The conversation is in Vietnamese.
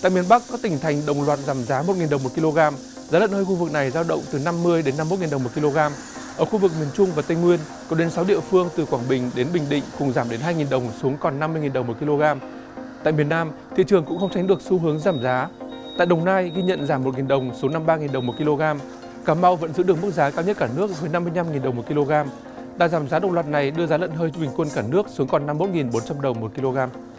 Tại miền Bắc, các tỉnh thành đồng loạt giảm giá 1.000 đồng 1 kg. Giá lợn hơi khu vực này dao động từ 50 đến 51.000 đồng 1 kg. Ở khu vực miền Trung và Tây Nguyên, có đến 6 địa phương từ Quảng Bình đến Bình Định cùng giảm đến 2.000 đồng xuống còn 50.000 đồng 1 kg. Tại miền Nam, thị trường cũng không tránh được xu hướng giảm giá. Tại Đồng Nai ghi nhận giảm 1.000 đồng xuống 53.000 đồng 1 kg. Cà Mau vẫn giữ được mức giá cao nhất cả nước với 55.000 đồng 1 kg. Đà giảm giá đồng loạt này đưa giá lợn hơi bình quân cả nước xuống còn 51.400 đồng 1 kg.